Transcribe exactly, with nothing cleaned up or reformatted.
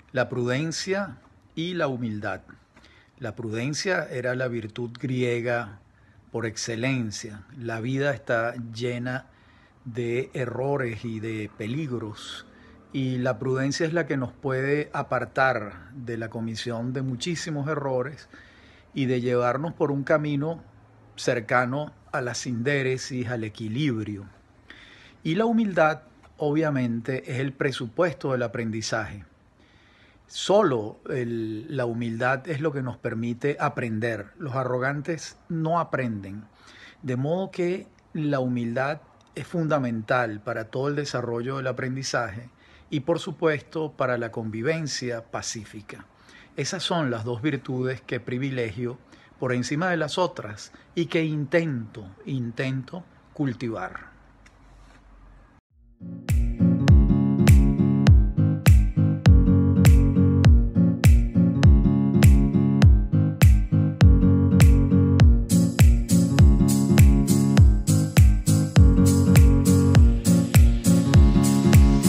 la prudencia y la humildad. La prudencia era la virtud griega por excelencia. La vida está llena de errores y de peligros, y la prudencia es la que nos puede apartar de la comisión de muchísimos errores y de llevarnos por un camino cercano a la sindéresis, al equilibrio. Y la humildad, obviamente, es el presupuesto del aprendizaje. Solo el, la humildad es lo que nos permite aprender. Los arrogantes no aprenden. De modo que la humildad es fundamental para todo el desarrollo del aprendizaje y, por supuesto, para la convivencia pacífica. Esas son las dos virtudes que privilegio por encima de las otras y que intento, intento cultivar.